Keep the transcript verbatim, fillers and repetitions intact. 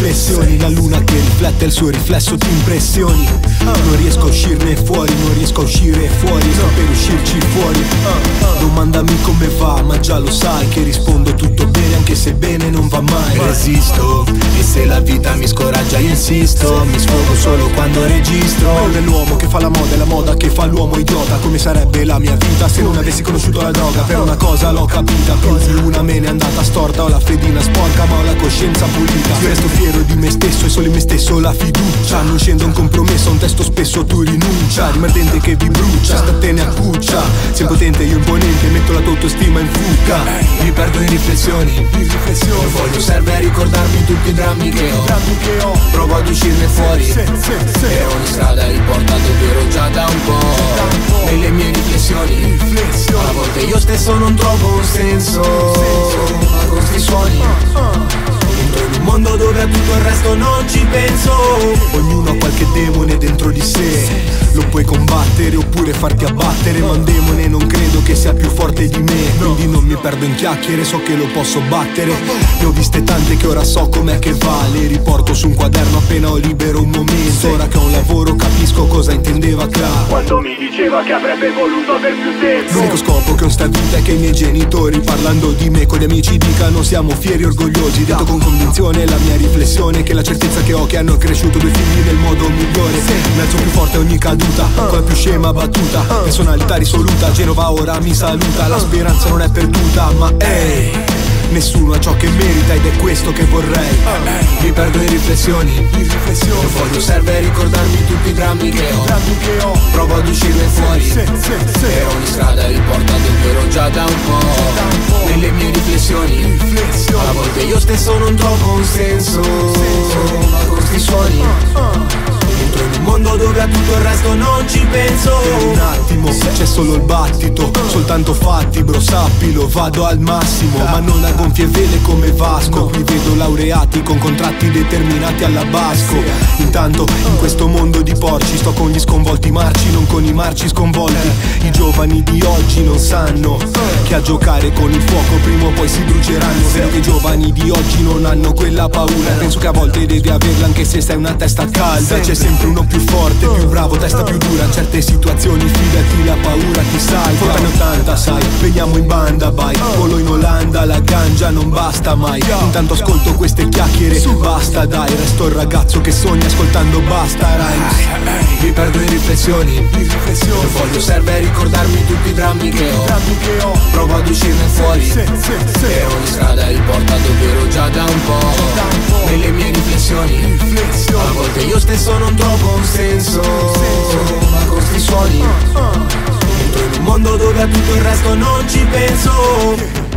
riflessioni. La luna che riflette il suo riflesso ti impressioni. Non riesco a uscirne fuori, non riesco a uscire fuori, sto per uscirci fuori. Domandami come va, ma già lo sai che rispondo tutto bene, anche se bene non va mai. Resisto, e se la vita mi scoraggia io insisto. Mi sfogo solo quando registro. Non è l'uomo che fa la moda, è la moda che fa l'uomo idiota. Come sarebbe la mia vita se non avessi conosciuto la droga? Per una cosa l'ho capita, più di una me ne è andata storta. Ho la fedina sporca ma ho la coscienza pulita. Io resto fiero di me stesso e solo in me stesso la fiducia. Non scendo un compromesso, a un testo spesso tu rinuncia. Rimardente che vi brucia, statene a cuccia. Sei impotente, io imponente, metto la tua autostima in fuga. Mi perdo in riflessioni, non voglio serve a ricordarmi tutti i drammi che ho. Provo ad uscirne fuori, e ogni strada riporta dove ero già da un po'. Nelle mie riflessioni, a volte io stesso non trovo un senso. Ma con sti suoni entro in un mondo dove a tutto il resto non ci penso. Ognuno ha qualche demone dentro di sé, lo puoi combattere oppure farti abbattere. Ma un demone non credo che sia più forte di me, quindi non mi perdo in chiacchiere, so che lo posso battere. Ne ho viste tante che ora so com'è che va. Le riporto su un quaderno appena ho libero un momento. Ora che ho un lavoro capisco cosa intendeva Cla quando mi diceva che avrebbe voluto aver più tempo. L'unico scopo che ho in sta vita è che i miei genitori, parlando di me con gli amici, dicano siamo fieri e orgogliosi. Detto con convinzione la mia riflessione, che la certezza che ho che hanno cresciuto due figli nel modo migliore. Mi alzo più forte ogni caduta, con la più scema battuta. Personalità risoluta, Genova ora mi saluta. La speranza non è perduta, ma ehi, nessuno ha ciò che merita ed è questo che vorrei. Mi perdo in riflessioni, non voglio serve a ricordarmi tutti i drammi che ho. Provo ad uscirne fuori, e ogni strada riporta dove ero già da un po'. Nelle mie riflessioni, a volte io stesso non trovo un senso. Ma con sti suoni entro in un mondo dove a tutto il resto non ci penso. Per un attimo c'è solo il battito, soltanto fatti bro, sappilo, vado al massimo. Ma non a gonfie vele come Vasco, qui vedo laureati con contratti determinati alla Basco. Intanto in questo mondo di porci sto con gli sconvolti marci, non con i marci sconvolti. I giovani di oggi non sanno che a giocare con il fuoco prima o poi si bruceranno. Vedo che i giovani di oggi non hanno quella paura, penso che a volte devi averla anche se sei una testa calda. C'è sempre uno più forte, più bravo, testa più dura. In certe situazioni fidati, la paura ti salva. Anni ottanta sai, veniamo in banda, vai. Volo in Olanda, la ganja non basta mai. Intanto ascolto queste chiacchiere, basta dai. Resto il ragazzo che sogna ascoltando basta rhymes. Mi perdo in riflessioni, non voglio serve a ricordarmi tutti i drammi che ho. Provo ad uscirne fuori, e ogni strada riporta dove ero già da un po'. Nelle mie riflessioni, a volte io stesso non trovo un senso. Ma con sti suoni entro in un mondo dove a tutto il resto non ci penso.